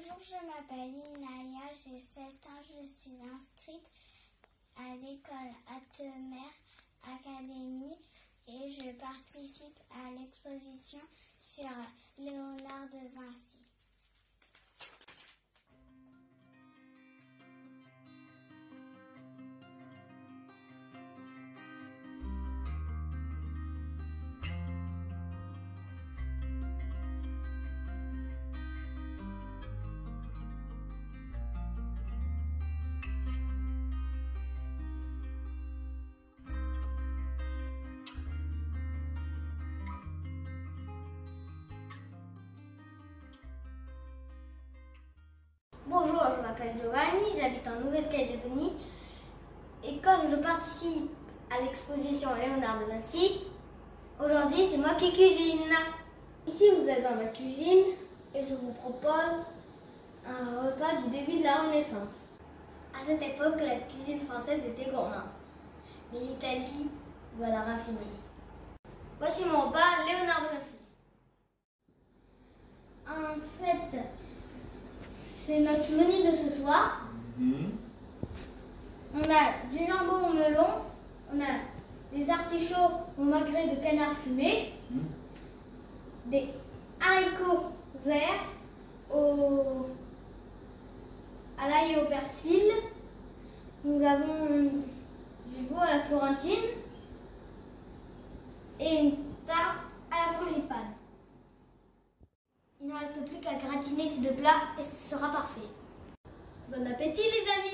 Bonjour, je m'appelle Inaya, j'ai 7 ans, je suis inscrite à l'école Attemer Academy et je participe à l'exposition sur Léonard de Vinci. Bonjour, je m'appelle Giovanni, j'habite en Nouvelle-Calédonie et comme je participe à l'exposition Léonard de Vinci, aujourd'hui c'est moi qui cuisine. Ici vous êtes dans ma cuisine et je vous propose un repas du début de la Renaissance. À cette époque, la cuisine française était gourmande, mais l'Italie va la raffiner. Voici mon repas Léonard de Vinci. En fait, c'est notre menu de ce soir. On a du jambon au melon, on a des artichauts au magret de canard fumé, des haricots verts à l'ail et au persil. Nous avons du veau à la florentine et une tarte à la frangipane. Il ne reste plus qu'à gratiner ces deux plats et ce sera parfait. Bon appétit les amis!